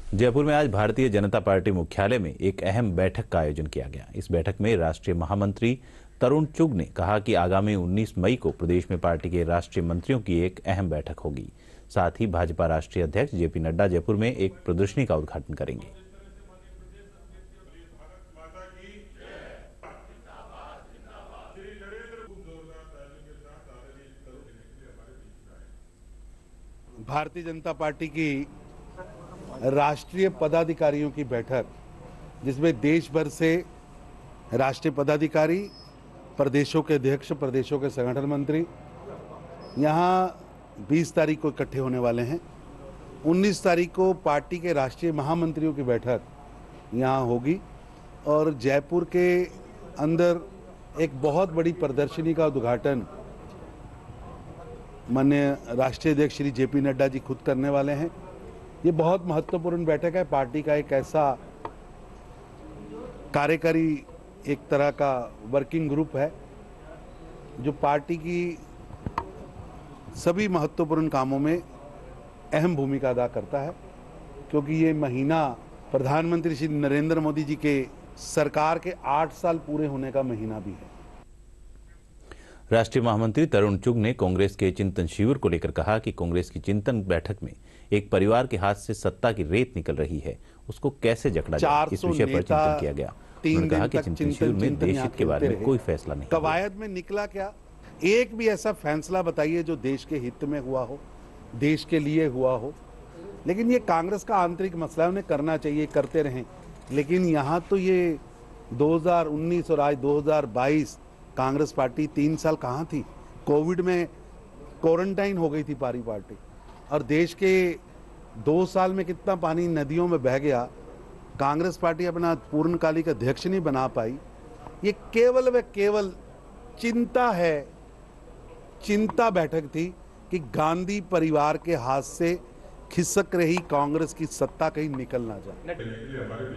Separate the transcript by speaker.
Speaker 1: जयपुर में आज भारतीय जनता पार्टी मुख्यालय में एक अहम बैठक का आयोजन किया गया। इस बैठक में राष्ट्रीय महामंत्री तरुण चुग ने कहा कि आगामी 19 मई को प्रदेश में पार्टी के राष्ट्रीय मंत्रियों की एक अहम बैठक होगी। साथ ही भाजपा राष्ट्रीय अध्यक्ष जेपी नड्डा जयपुर में एक प्रदर्शनी का उद्घाटन करेंगे।
Speaker 2: भारतीय जनता पार्टी की राष्ट्रीय पदाधिकारियों की बैठक, जिसमें देश भर से राष्ट्रीय पदाधिकारी, प्रदेशों के अध्यक्ष, प्रदेशों के संगठन मंत्री यहाँ 20 तारीख को इकट्ठे होने वाले हैं। 19 तारीख को पार्टी के राष्ट्रीय महामंत्रियों की बैठक यहाँ होगी और जयपुर के अंदर एक बहुत बड़ी प्रदर्शनी का उद्घाटन माननीय राष्ट्रीय अध्यक्ष श्री जेपी नड्डा जी खुद करने वाले हैं। ये बहुत महत्वपूर्ण बैठक है। पार्टी का एक ऐसा कार्यकारी एक तरह का वर्किंग ग्रुप है जो पार्टी की सभी महत्वपूर्ण कामों में अहम भूमिका अदा करता है, क्योंकि ये महीना प्रधानमंत्री श्री नरेंद्र मोदी जी के सरकार के 8 साल पूरे होने का महीना भी है।
Speaker 1: राष्ट्रीय महामंत्री तरुण चुग ने कांग्रेस के चिंतन शिविर को लेकर कहा कि कांग्रेस की चिंतन बैठक में एक परिवार के हाथ से सत्ता की रेत निकल रही है, उसको कैसे जकड़ा जाए, इस विषय पर चिंतन किया गया। उन्होंने कहा कि चिंतन शिविर में देश हित के बारे में कोई फैसला नहीं।
Speaker 2: कवायद में निकला क्या? एक भी ऐसा फैसला बताइए जो देश के हित में हुआ हो, देश के लिए हुआ हो। लेकिन ये कांग्रेस का आंतरिक मसला है, उन्हें करना चाहिए, करते रहें। लेकिन यहाँ तो ये 2019 और आज 2022 कांग्रेस पार्टी 3 साल कहाँ थी? कोविड में क्वारंटाइन हो गई थी पारी पार्टी। और देश के 2 साल में कितना पानी नदियों में बह गया, कांग्रेस पार्टी अपना पूर्णकालिक अध्यक्ष नहीं बना पाई। ये केवल व केवल चिंता है, चिंता बैठक थी कि गांधी परिवार के हाथ से खिसक रही कांग्रेस की सत्ता कहीं निकल ना जाए।